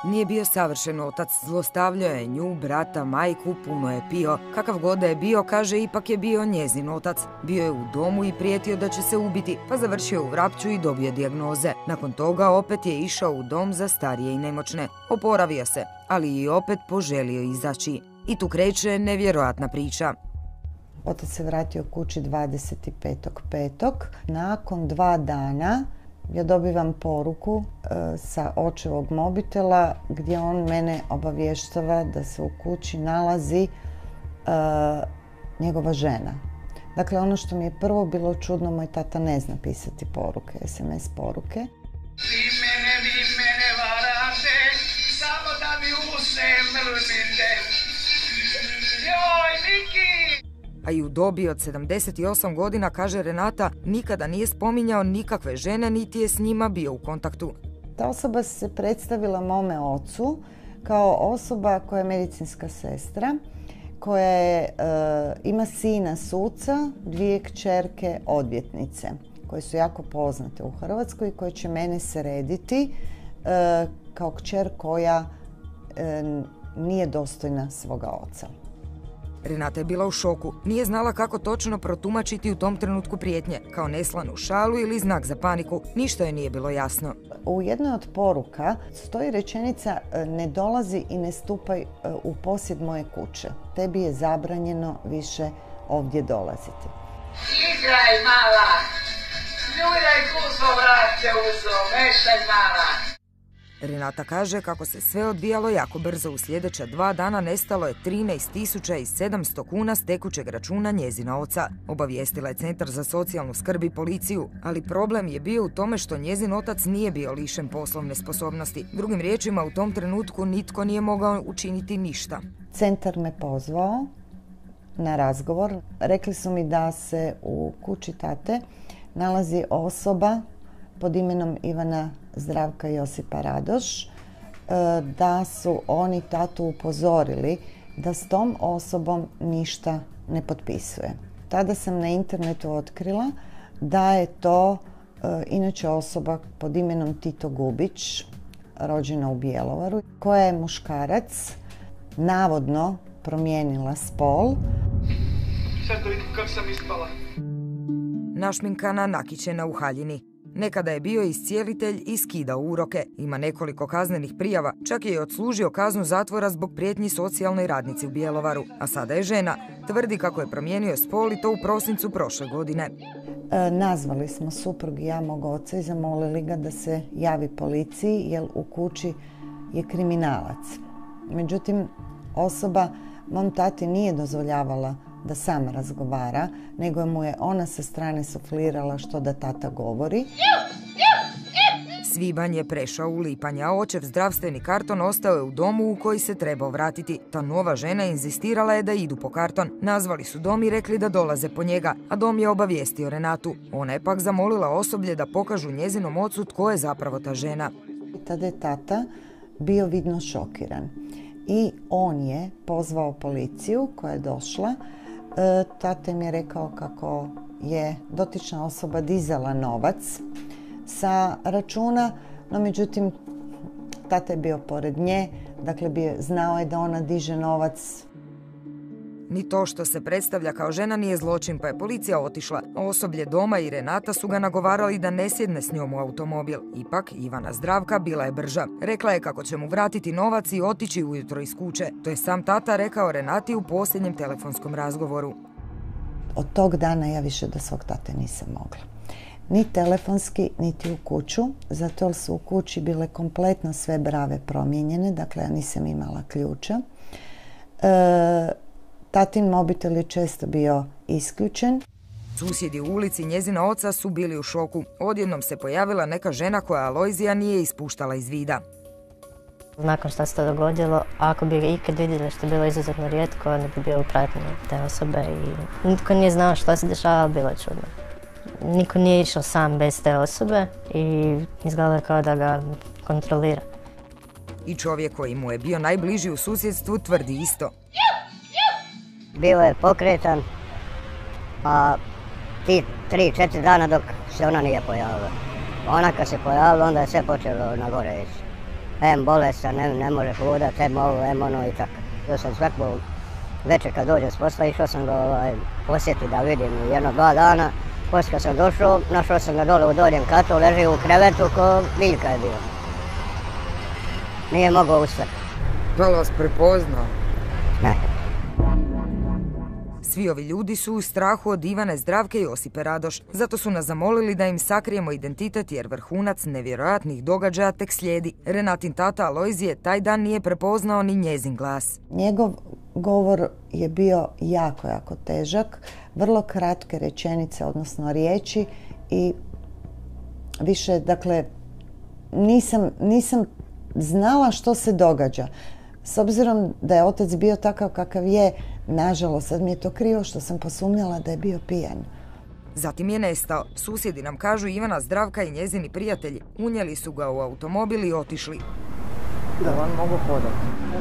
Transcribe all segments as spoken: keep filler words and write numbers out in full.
Nije bio savršen otac, zlostavljao je nju, brata, majku, puno je pio. Kakav god da je bio, kaže, ipak je bio njezin otac. Bio je u domu i prijetio da će se ubiti, pa završio u Vrapču i dobio dijagnoze. Nakon toga opet je išao u dom za starije i nemoćne. Oporavio se, ali i opet poželio izaći. I tu kreće nevjerojatna priča. Otac se vratio kući dvadeset petog petog Nakon dva dana ja dobivam poruku e, sa očevog mobitela gdje on mene obavještava da se u kući nalazi e, njegova žena. Dakle, ono što mi je prvo bilo čudno, moj tata ne zna pisati poruke, es em es poruke. Vi mene, vi mene varate, samo da mi usne mrzite. Joj, Miki! A i u dobi od sedamdeset osam godina, kaže Renata, nikada nije spominjao nikakve žene, niti je s njima bio u kontaktu. Ta osoba se predstavila mome ocu kao osoba koja je medicinska sestra, koja je, e, ima sina suca, dvije kćerke odvjetnice, koje su jako poznate u Hrvatskoj i koje će mene srediti e, kao kćer koja e, nije dostojna svoga oca. Renata je bila u šoku. Nije znala kako točno protumačiti u tom trenutku prijetnje, kao neslanu šalu ili znak za paniku. Ništa joj nije bilo jasno. U jednoj od poruka stoji rečenica ne dolazi i ne stupaj u posjed moje kuće. Tebi je zabranjeno više ovdje dolaziti. Igraj mala! Ljuljaj kuzo vrate uzo, mešaj mala! Renata kaže kako se sve odvijalo jako brzo. U sljedeća dva dana nestalo je trinaest tisuća sedamsto kuna s tekućeg računa njezina oca. Obavijestila je Centar za socijalnu skrb i policiju, ali problem je bio u tome što njezin otac nije bio lišen poslovne sposobnosti. Drugim riječima, u tom trenutku nitko nije mogao učiniti ništa. Centar me pozvao na razgovor. Rekli su mi da se u kući tate nalazi osoba pod imenom Ivana Zdravka Josipa Radoš, da su oni tatu upozorili da s tom osobom ništa ne potpisuje. Tada sam na internetu otkrila da je to inače osoba pod imenom Tito Gubić, rođena u Bjelovaru, koja je muškarac, navodno promijenila spol. Sad da vidim kako sam ispala. Našminkana, nakićena u haljini. Nekada je bio iscijelitelj i skidao uroke. Ima nekoliko kaznenih prijava, čak je i odslužio kaznu zatvora zbog prijetnji socijalnoj radnici u Bjelovaru. A sada je žena. Tvrdi kako je promijenio spol i to u prosincu prošle godine. E, nazvali smo suprug i ja mog oca i zamolili ga da se javi policiji jer u kući je kriminalac. Međutim, osoba mom tati nije dozvoljavala da sam razgovara, nego mu je ona sa strane suflirala što da tata govori. Svibanj je prešao u lipanj, a očev zdravstveni karton ostao je u domu u koji se trebao vratiti. Ta nova žena inzistirala je da idu po karton. Nazvali su dom i rekli da dolaze po njega, a dom je obavijestio Renatu. Ona je pak zamolila osoblje da pokažu njezinom ocu tko je zapravo ta žena. Tada je tata bio vidno šokiran i on je pozvao policiju koja je došla. E, tata mi je rekao kako je dotična osoba dizala novac sa računa, no međutim tata je bio pored nje, dakle bio, znao je da ona diže novac. Ni to što se predstavlja kao žena nije zločin, pa je policija otišla. Osoblje doma i Renata su ga nagovarali da ne sjedne s njom u automobil. Ipak, Ivana Zdravka bila je brža. Rekla je kako će mu vratiti novac i otići ujutro iz kuće. To je sam tata rekao Renati u posljednjem telefonskom razgovoru. Od tog dana ja više do svog tate nisam mogla. Ni telefonski, niti u kuću, zato su u kući bile kompletno sve brave promijenjene, dakle ja nisam imala ključa. E, Tatin mobitel je često bio isključen. Susjedi u ulici njezina oca su bili u šoku. Odjednom se pojavila neka žena koja Alojzija nije ispuštala iz vida. Nakon što se to dogodilo, ako bi ga ikad vidjeli, što je bilo izuzetno rijetko, onda bi bio u pratnji te osobe i nitko nije znao što se dešava, bilo je čudno. Niko nije išao sam bez te osobe i izgledalo kao da ga kontrolira. I čovjek koji mu je bio najbliži u susjedstvu tvrdi isto. Bio je pokretan, a ti tri, četiri dana dok se ona nije pojavila. Ona kad se pojavila, onda je sve počelo na gore ići. em bolestan, ne, ne može hodat, em ovo, em ono i tako. Ja sam svako večer kad dođe s posla, išao sam ga ovaj, posjetiti da vidim jedno, dva dana. Poslije kad sam došao, našao sam ga dole u doljem katu, leži u krevetu ko biljka je bio. Nije mogao ustati. Da li vas prepoznao? Ne. Svi ovi ljudi su u strahu od Ivane Zdravke i Josipe Radoš. Zato su nas zamolili da im sakrijemo identitet jer vrhunac nevjerojatnih događaja tek slijedi. Renatin tata Alojzije taj dan nije prepoznao ni njezin glas. Njegov govor je bio jako, jako težak. Vrlo kratke rečenice, odnosno riječi i više, dakle, nisam, nisam znala što se događa. S obzirom da je otac bio takav kakav je, nažalost, sad mi je to krivo što sam posumnjala da je bio pijan. Zatim je nestao. Susjedi nam kažu Ivana Zdravka i njezini prijatelji unijeli su ga u automobil i otišli. Da on mogu hodati.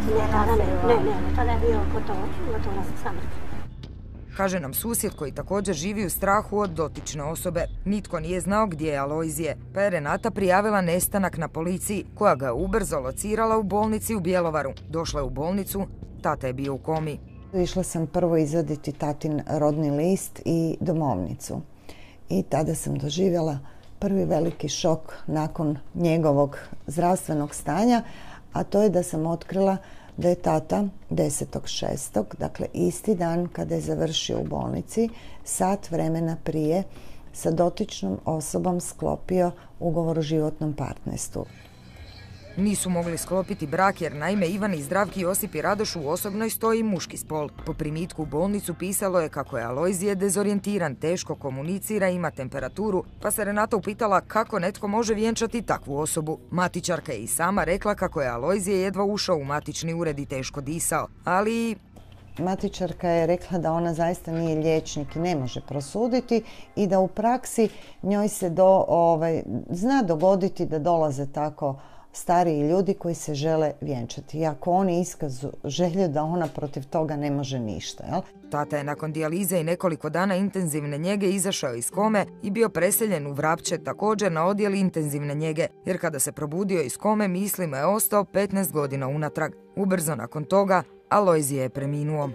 Ne, ne, ne, tada je bio gotovo, gotovo na samrti. Kaže nam susjed koji također živi u strahu od dotične osobe. Nitko nije znao gdje je Alojzije, pa je Renata prijavila nestanak na policiji, koja ga je ubrzo locirala u bolnici u Bjelovaru. Došla je u bolnicu, tata je bio u komi. Išla sam prvo izvaditi tatin rodni list i domovnicu. I tada sam doživjela prvi veliki šok nakon njegovog zdravstvenog stanja, a to je da sam otkrila da je tata desetog šestog, dakle isti dan kada je završio u bolnici, sat vremena prije sa dotičnom osobom sklopio ugovor o životnom partnerstvu. Nisu mogli sklopiti brak jer naime Ivani Zdravki i Josipi Radošu u osobnoj stoji muški spol. Po primitku u bolnicu pisalo je kako je Alojzije dezorijentiran, teško komunicira, ima temperaturu, pa se Renata upitala kako netko može vjenčati takvu osobu. Matičarka je i sama rekla kako je Alojzije jedva ušao u matični ured i teško disao, ali... Matičarka je rekla da ona zaista nije liječnik i ne može prosuditi i da u praksi njoj se do, ovaj, zna dogoditi da dolaze tako stariji ljudi koji se žele vjenčati. I ako oni iskazu želju da ona protiv toga ne može ništa. Jel? Tata je nakon dijalize i nekoliko dana intenzivne njege izašao iz kome i bio preseljen u Vrapče, također na odjel intenzivne njege, jer kada se probudio iz kome mislima je ostao petnaest godina unatrag. Ubrzo nakon toga Alojzije je preminuo.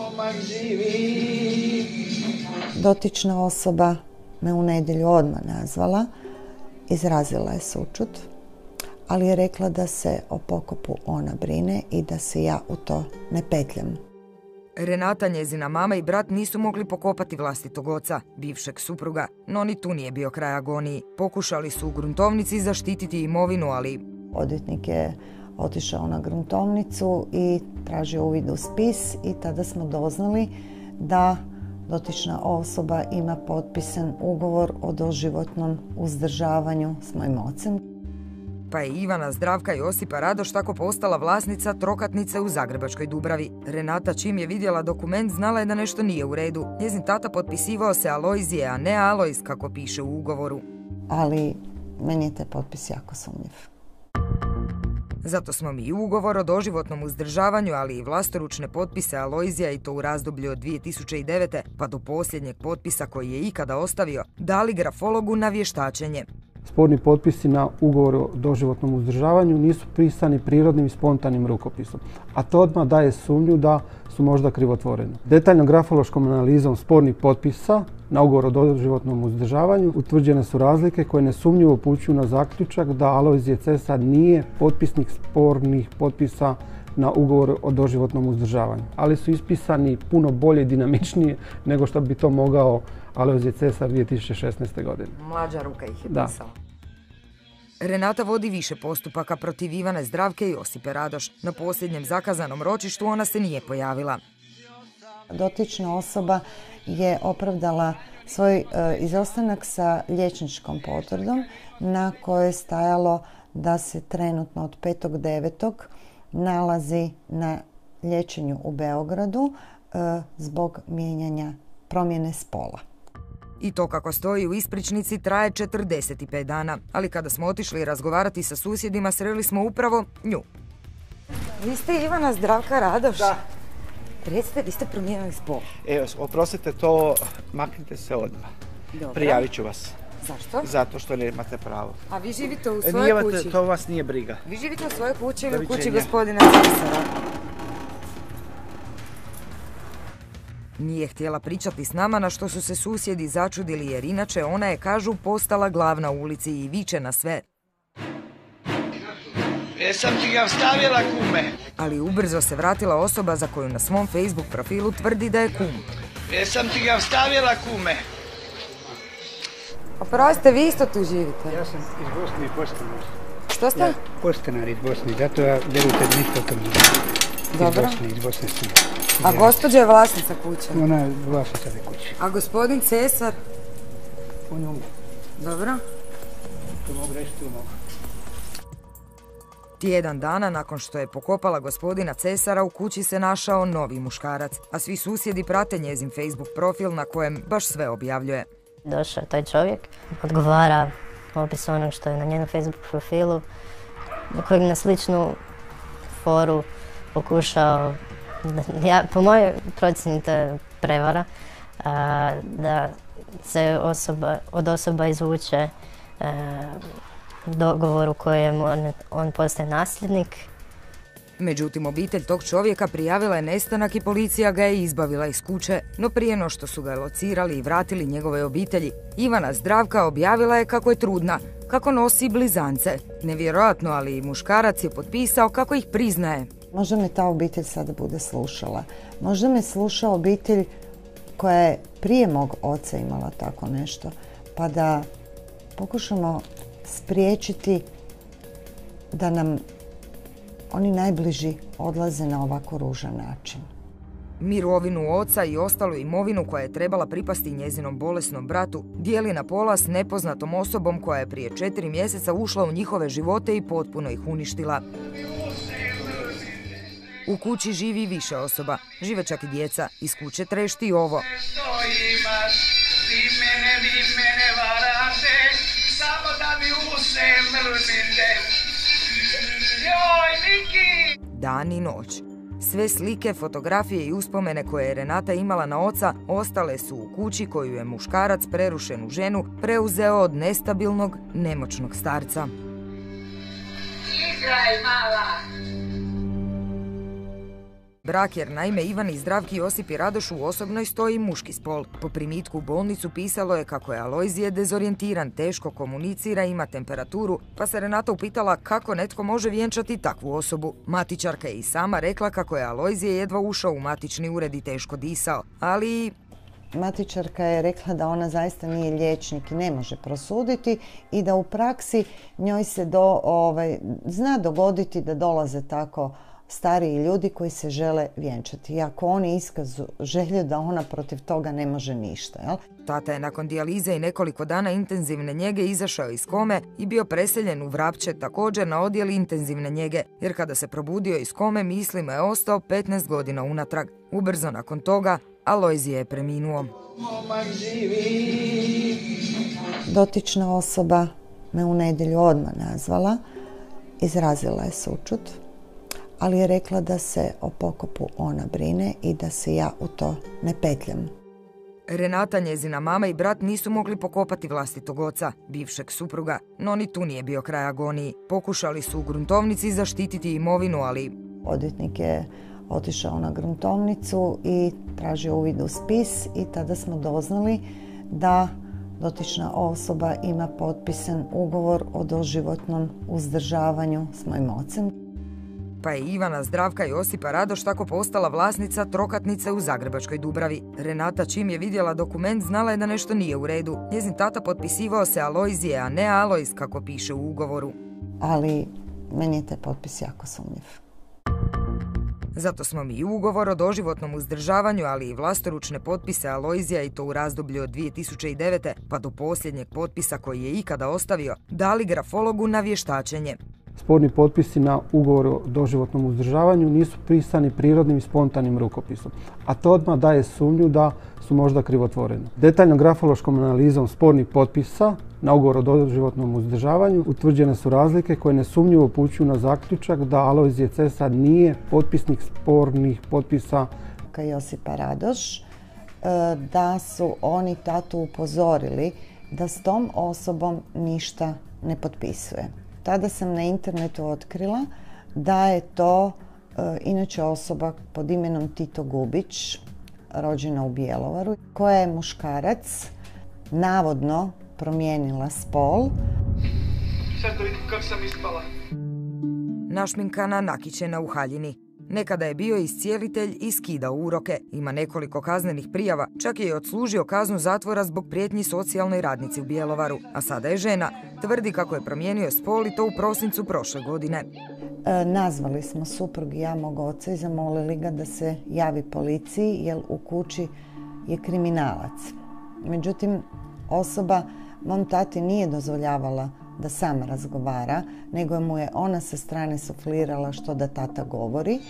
Dotična osoba me u nedjelju odmah nazvala, izrazila je sućut, ali je rekla da se o pokopu ona brine i da se ja u to ne petljam. Renata, njezina mama i brat nisu mogli pokopati vlastitog oca, bivšeg supruga, no ni tu nije bio kraj agoniji. Pokušali su u gruntovnici zaštititi imovinu, ali... Odvjetnik je otišao na gruntovnicu i tražio uvid u spis i tada smo doznali da dotična osoba ima potpisan ugovor o doživotnom uzdržavanju s mojim ocem. Pa je Ivana Zdravka i Josipa Radoš tako postala vlasnica trokatnice u Zagrebačkoj Dubravi. Renata čim je vidjela dokument znala je da nešto nije u redu. Njezin tata potpisivao se Alojzije, a ne Alojz kako piše u ugovoru. Ali meni je taj potpis jako sumnjiv. Zato smo mi ugovor o doživotnom uzdržavanju, ali i vlastoručne potpise Alojzija i to u razdoblju od dvije tisuće devete pa do posljednjeg potpisa koji je ikada ostavio, dali grafologu na vještačenje. Sporni potpisi na ugovoru o doživotnom uzdržavanju nisu pisani prirodnim i spontanim rukopisom, a to odmah daje sumnju da su možda krivotvoreni. Detaljnom grafološkom analizom spornih potpisa na ugovor o doživotnom uzdržavanju utvrđene su razlike koje nesumnjivo upućuju na zaključak da Alojzije Cesar nije potpisnik spornih potpisa na ugovor o doživotnom uzdržavanju, ali su ispisani puno bolje i dinamičnije nego što bi to mogao Alojzije Cesar dvije tisuće šesnaeste. godine. Mlađa ruka ih je da. pisala. Renata vodi više postupaka protiv Ivane Zdravke i Josipe Radoš. Na posljednjem zakazanom ročištu ona se nije pojavila. Dotična osoba je opravdala svoj e, izostanak sa liječničkom potvrdom na kojoj je stajalo da se trenutno od petog devetog nalazi na liječenju u Beogradu e, zbog mijenjanja promjene spola. I to kako stoji u ispričnici traje četrdeset pet dana, ali kada smo otišli razgovarati sa susjedima sreli smo upravo nju. Vi ste Ivana Zdravka Radoš? Da. Recite, vi ste promijenili spol. Evo, oprostite to, maknite se odmah. Dobro. Prijavit ću vas. Zašto? Zato što nemate pravo. A vi živite u svojoj Nije, kući? to vas nije briga. Vi živite u svojoj kući ili u kući Doviđenja. gospodina Cesara? Nije htjela pričati s nama, na što su se susjedi začudili, jer inače ona je, kažu, postala glavna u ulici i viče na sve. Jesam ti ga stavila, kume. Ali ubrzo se vratila osoba za koju na svom Facebook profilu tvrdi da je kum. Jesam ti ga stavila, kume. Oprostite, vi isto tu živite? Ja sam iz Bosne i postenar. Što ste? Ja, postenar iz Bosne, zato ja vjerujte ništa o tom ne znam. Iz Dobro. Bosne, iz Bosne sam. A gospođa je vlasnica kuće? Ona je vlasnica te kuće. A gospodin Cesar? On je umro. Dobro. To mogu reći, tu mogu. Tjedan dana nakon što je pokopala gospodina Cesara, u kući se našao novi muškarac, a svi susjedi prate njezin Facebook profil na kojem baš sve objavljuje. Došao je taj čovjek, odgovara opis onog što je na njenom Facebook profilu, kojeg na sličnu foru pokušao, ja, po mojoj procjeni to je prevara, a, da se osoba, od osoba izvuče a, dogovor u kojem on, on postaje nasljednik. Međutim, obitelj tog čovjeka prijavila je nestanak i policija ga je izbavila iz kuće, no prije no što su ga locirali i vratili njegove obitelji, Ivana Zdravka objavila je kako je trudna, kako nosi blizance. Nevjerojatno, ali i muškarac je potpisao kako ih priznaje. Možda me ta obitelj sada bude slušala. Možda me sluša obitelj koja je prije mog oca imala tako nešto, pa da pokušamo spriječiti da nam oni najbliži odlaze na ovako ružan način. Mirovinu oca i ostalu imovinu koja je trebala pripasti njezinom bolesnom bratu dijeli na pola s nepoznatom osobom koja je prije četiri mjeseca ušla u njihove živote i potpuno ih uništila. U kući živi više osoba, žive čak i djeca. Iz kuće trešti ovo. Što imaš, vi mene, vi mene varate, samo da mi use mrzite. Joj, Niki! Dan i noć. Sve slike, fotografije i uspomene koje je Renata imala na oca ostale su u kući koju je muškarac, prerušenu ženu, preuzeo od nestabilnog, nemoćnog starca. Igraj, mala! Brak, jer naime Ivani Zdravki i Josipi Radošu u osobnoj stoji muški spol. Po primitku u bolnicu pisalo je kako je Alojzije dezorijentiran, teško komunicira, ima temperaturu, pa se Renata upitala kako netko može vjenčati takvu osobu. Matičarka je i sama rekla kako je Alojzije jedva ušao u matični ured i teško disao, ali... Matičarka je rekla da ona zaista nije liječnik i ne može prosuditi i da u praksi njoj se do, ovaj, zna dogoditi da dolaze tako stariji ljudi koji se žele vjenčati. I ako oni iskazu želju da ona protiv toga ne može ništa. Jel? Tata je nakon dijalize i nekoliko dana intenzivne njege izašao iz kome i bio preseljen u Vrapče, također na odjel intenzivne njege, jer kada se probudio iz kome mislima je ostao petnaest godina unatrag. Ubrzo nakon toga Alojzije je preminuo. Dotična osoba me u nedjelju odmah nazvala, izrazila je sućut, ali je rekla da se o pokopu ona brine i da se ja u to ne petljam. Renata, njezina mama i brat nisu mogli pokopati vlastitog oca, bivšeg supruga, no ni tu nije bio kraj agoniji. Pokušali su u gruntovnici zaštititi imovinu, ali... Odvjetnik je otišao na gruntovnicu i tražio uvid u spis i tada smo doznali da dotična osoba ima potpisan ugovor o doživotnom uzdržavanju s mojim ocem. Pa je Ivana Zdravka i Josipa Radoš tako postala vlasnica trokatnice u Zagrebačkoj Dubravi. Renata, čim je vidjela dokument, znala je da nešto nije u redu. Njezin tata potpisivao se Alojzije, a ne Alojz, kako piše u ugovoru. Ali meni je taj potpis jako sumnjiv. Zato smo mi i ugovor o doživotnom uzdržavanju, ali i vlastoručne potpise Alojzija, i to u razdoblju od dvije tisuće devete. pa do posljednjeg potpisa koji je ikada ostavio, dali grafologu na vještačenje. Sporni potpisi na ugovoru o doživotnom uzdržavanju nisu pisani prirodnim i spontanim rukopisom, a to odmah daje sumnju da su možda krivotvoreni. Detaljnom grafološkom analizom spornih potpisa na ugovor o doživotnom uzdržavanju utvrđene su razlike koje nesumnjivo upućuju na zaključak da Alojzije Cesar nije potpisnik spornih potpisa Josipa Radoš, da su oni tatu upozorili da s tom osobom ništa ne potpisuje. Tada sam na internetu otkrila da je to e, inače osoba pod imenom Tito Gubić, rođena u Bjelovaru, koja je muškarac navodno promijenila spol. Sad da vidim kako sam ispala. Našminkana, nakićena u haljini. Nekada je bio iscijelitelj i skidao uroke. Ima nekoliko kaznenih prijava, čak je i odslužio kaznu zatvora zbog prijetnji socijalnoj radnici u Bjelovaru. A sada je žena. Tvrdi kako je promijenio spol i to u prosincu prošle godine. E, nazvali smo suprug i ja mog oca i zamolili ga da se javi policiji jer u kući je kriminalac. Međutim, osoba mom tati nije dozvoljavala da sam razgovara, nego mu je ona sa strane suflirala što da tata govori.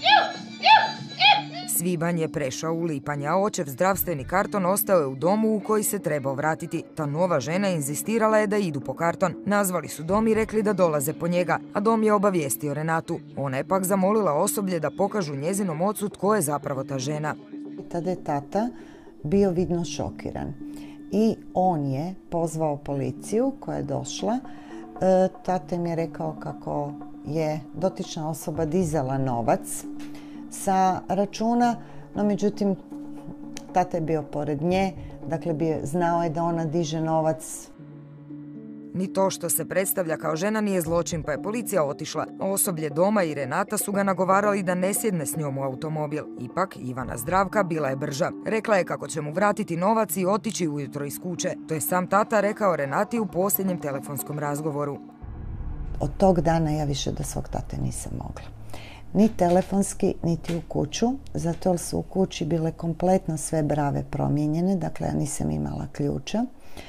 Svibanj je prešao u lipanj, a očev zdravstveni karton ostao je u domu u koji se trebao vratiti. Ta nova žena inzistirala je da idu po karton. Nazvali su dom i rekli da dolaze po njega, a dom je obavijestio Renatu. Ona je pak zamolila osoblje da pokažu njezinom ocu tko je zapravo ta žena. Tada je tata bio vidno šokiran i on je pozvao policiju koja je došla. E, tata mi je rekao kako je dotična osoba dizala novac sa računa, no međutim tata je bio pored nje, dakle bio, znao je da ona diže novac. Ni to što se predstavlja kao žena nije zločin, pa je policija otišla. Osoblje doma i Renata su ga nagovarali da ne sjedne s njom u automobil. Ipak, Ivana Zdravka bila je brža. Rekla je kako će mu vratiti novac i otići ujutro iz kuće. To je sam tata rekao Renati u posljednjem telefonskom razgovoru. Od tog dana ja više do svog tate nisam mogla. Ni telefonski, niti u kuću, zato jer su u kući bile kompletno sve brave promijenjene, dakle ja nisam imala ključa.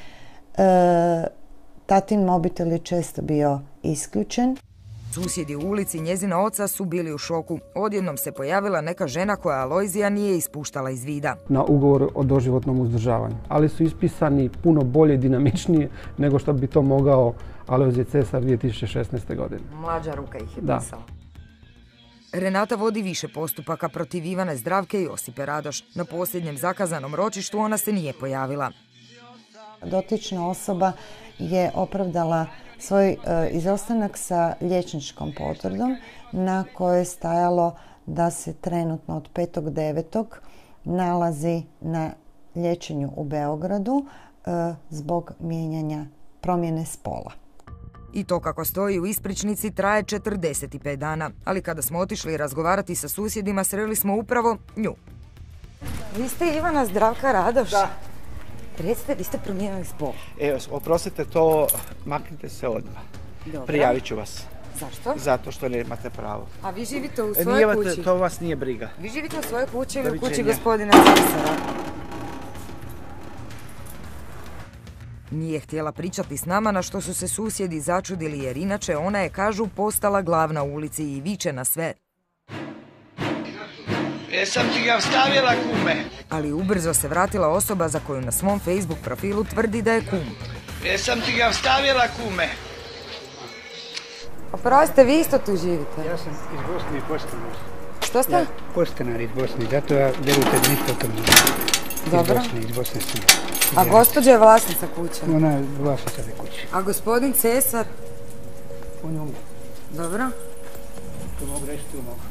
E, tatin mobitel je često bio isključen. Susjedi u ulici njezina oca su bili u šoku. Odjednom se pojavila neka žena koja Alojzija nije ispuštala iz vida. Na ugovor o doživotnom uzdržavanju, ali su ispisani puno bolje i dinamičnije nego što bi to mogao Alojzije Cesar dvije tisuće šesnaeste. godine. Mlađa ruka ih je Da. pisala. Renata vodi više postupaka protiv Ivane Zdravke i Josipe Radoš. Na posljednjem zakazanom ročištu ona se nije pojavila. Dotična osoba je opravdala svoj e, izostanak sa liječničkom potvrdom na kojoj je stajalo da se trenutno od petog devetog nalazi na liječenju u Beogradu e, zbog mijenjanja promjene spola. I to kako stoji u ispričnici traje četrdeset pet dana, ali kada smo otišli razgovarati sa susjedima sreli smo upravo nju. Vi ste Ivana Zdravka Radoš? Da. Recite, vi ste promijenili spol. Evo, oprostite to, maknite se odmah. Dobro. Prijavit ću vas. Zašto? Zato što nemate pravo. A vi živite u Nije svojoj vas- kući? To vas nije briga. Vi živite u svojoj kući ili u kući Doviđenja. gospodina Cesara? Nije htjela pričati s nama, na što su se susjedi začudili jer inače ona je, kažu, postala glavna u ulici i viče na sve. Jesam ti ga stavila, kume? Ali ubrzo se vratila osoba za koju na svom Facebook profilu tvrdi da je kum. Jesam ti ga stavila, kume? Oprostite, vi isto tu živite? Ja sam iz Bosne i Postenar. Što ste? Ja, Postenar iz Bosne, zato ja vjerujte ništa o tom ne znam. Iz Dobro. Bosne, iz Bosne sam. A gospođa je vlasnica kuće? Ona je vlasnica te kuće. A gospodin Cesar? On je umro. Dobro. To mogu reći, tu mogu.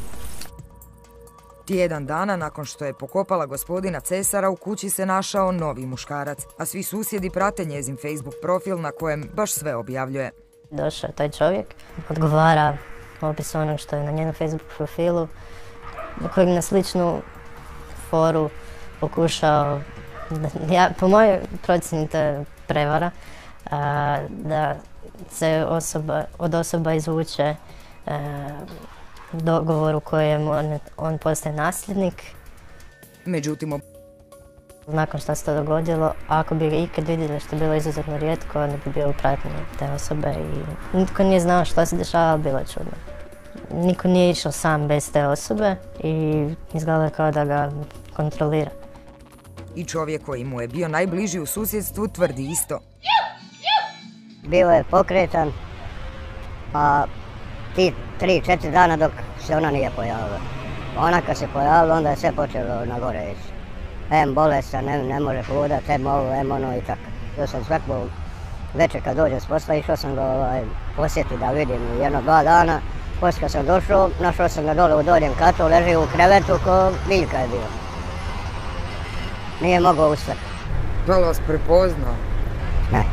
Tjedan dana nakon što je pokopala gospodina Cesara u kući se našao novi muškarac, a svi susjedi prate njezin Facebook profil na kojem baš sve objavljuje. Došao je taj čovjek, odgovara opis onog što je na njenom Facebook profilu, kojeg na sličnu foru pokušao, da, ja, po mojoj procjeni to je prevara, a, da se osoba, od osoba izvuče a, dogovor u kojem on, on postaje nasljednik. Međutim, Nakon što se to dogodilo, ako bi ga ikad vidjeli, što je bilo izuzetno rijetko, onda bi bio u pratnji te osobe i nitko nije znao što se dešava, bilo je čudno. Niko nije išao sam bez te osobe i izgledalo je kao da ga kontrolira. i čovjek koji mu je bio najbliži u susjedstvu tvrdi isto. Bio je pokretan, a ti tri, četiri dana dok se ona nije pojavila. Ona kad se pojavila, onda je sve počelo na gore ići. Em bolestan, ne, ne može hodat, em ovo, em ono i tako. Ja sam svako večer kad dođem s posla išao sam ga ovaj, posjetiti da vidim jedno dva dana. Poslije kad sam došao, našao sam ga dole u donjem katu, leži u krevetu ko biljka je bio. Nije mogao ustati. Da li vas prepoznao? Ne.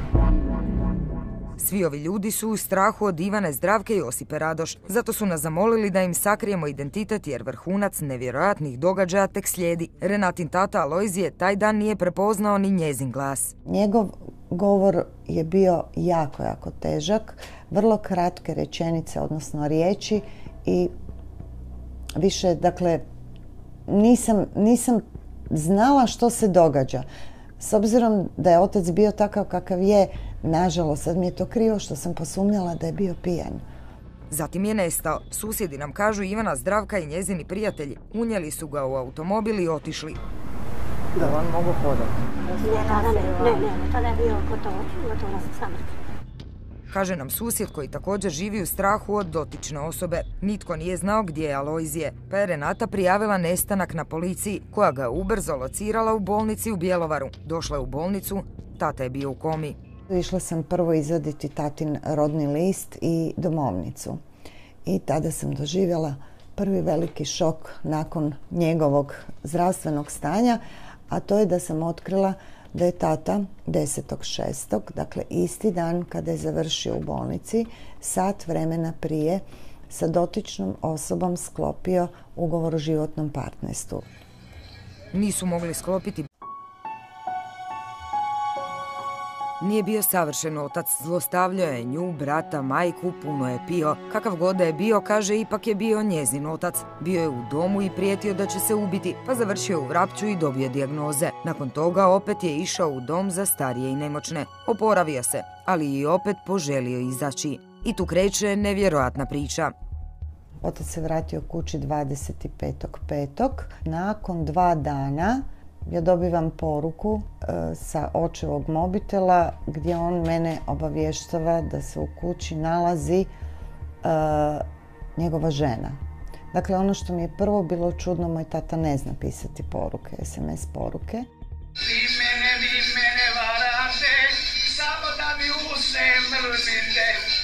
Svi ovi ljudi su u strahu od Ivane Zdravke i Josipe Radoš. Zato su nas zamolili da im sakrijemo identitet jer vrhunac nevjerojatnih događaja tek slijedi. Renatin tata Alojzije taj dan nije prepoznao ni njezin glas. Njegov govor je bio jako, jako težak. Vrlo kratke rečenice, odnosno riječi i više, dakle, nisam, nisam znala što se događa. S obzirom da je otac bio takav kakav je, nažalost, sad mi je to krivo što sam posumnjala da je bio pijan. Zatim je nestao. Susjedi nam kažu Ivana Zdravka i njezini prijatelji. Unijeli su ga u automobil i otišli. Da on mogu hodati. Ne, tada ne, ne, ne, tada je bio gotovo, gotovo na samrti. Kaže nam susjed koji također živi u strahu od dotične osobe. Nitko nije znao gdje je Alojzije, pa je Renata prijavila nestanak na policiji, koja ga je ubrzo locirala u bolnici u Bjelovaru. Došla je u bolnicu, tata je bio u komi. Išla sam prvo izvaditi tatin rodni list i domovnicu. I tada sam doživjela prvi veliki šok nakon njegovog zdravstvenog stanja, a to je da sam otkrila da je tata desetog šestog, dakle isti dan kada je završio u bolnici, sat vremena prije sa dotičnom osobom sklopio ugovor o životnom partnerstvu. Nisu mogli sklopiti. Nije bio savršen otac, zlostavljao je nju, brata, majku, puno je pio. Kakav god da je bio, kaže, ipak je bio njezin otac. Bio je u domu i prijetio da će se ubiti, pa završio u Vrapču i dobio dijagnoze. Nakon toga opet je išao u dom za starije i nemoćne. Oporavio se, ali i opet poželio izaći. I tu kreće nevjerojatna priča. Otac se vratio kući dvadeset petog petog Nakon dva dana ja dobivam poruku e, sa očevog mobitela gdje on mene obavještava da se u kući nalazi e, njegova žena. Dakle, ono što mi je prvo bilo čudno, moj tata ne zna pisati poruke, es em es poruke. Vi mene, vi mene varate, samo da mi usne mrzite.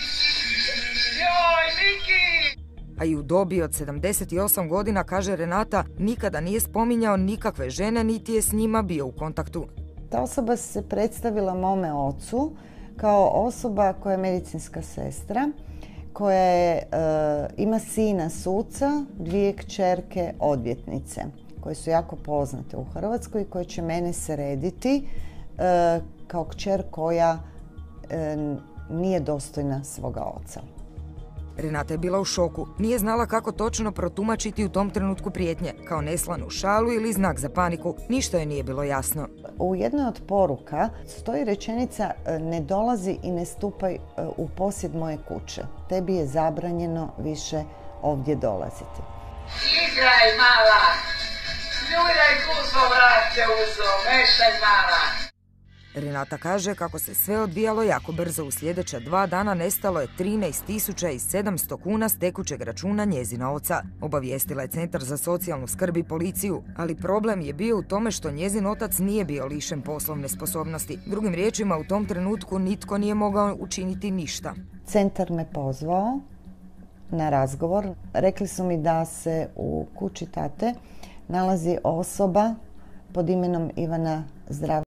Joj, Miki! A i u dobi od sedamdeset osam godina, kaže Renata, nikada nije spominjao nikakve žene, niti je s njima bio u kontaktu. Ta osoba se predstavila mome ocu kao osoba koja je medicinska sestra, koja je, e, ima sina suca, dvije kćerke odvjetnice, koje su jako poznate u Hrvatskoj i koje će mene srediti e, kao kćer koja e, nije dostojna svoga oca. Renata je bila u šoku. Nije znala kako točno protumačiti u tom trenutku prijetnje, kao neslanu šalu ili znak za paniku. Ništa joj nije bilo jasno. U jednoj od poruka stoji rečenica ne dolazi i ne stupaj u posjed moje kuće. Tebi je zabranjeno više ovdje dolaziti. Igraj, mala! Ljuljaj kuzo, vrate uzo, meštaj, mala! Renata kaže kako se sve odvijalo jako brzo. U sljedeća dva dana nestalo je trinaest tisuća sedamsto kuna s tekućeg računa njezina oca. Obavijestila je Centar za socijalnu skrb i policiju, ali problem je bio u tome što njezin otac nije bio lišen poslovne sposobnosti. Drugim riječima, u tom trenutku nitko nije mogao učiniti ništa. Centar me pozvao na razgovor. Rekli su mi da se u kući tate nalazi osoba pod imenom Ivana Zdravka